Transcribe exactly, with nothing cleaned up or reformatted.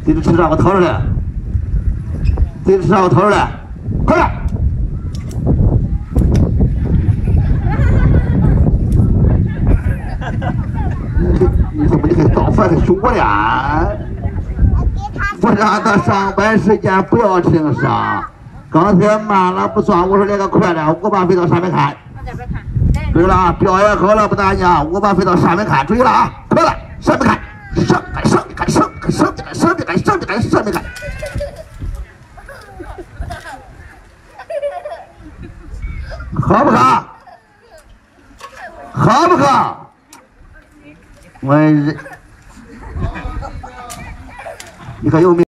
自己吃上个头了，自己吃上个头了，快点！你怎么你还早饭还凶我俩？不让他上班时间不要轻伤。刚才慢了不算，我说来个快点，我把飞到上面看。对了啊，表演好了不打紧，我把飞到上面看，注意了啊，快了，上面看，上面看，上面看，上面看，上面看，上面看，上面看，上面看。好不好？好不好？我，你看有没有？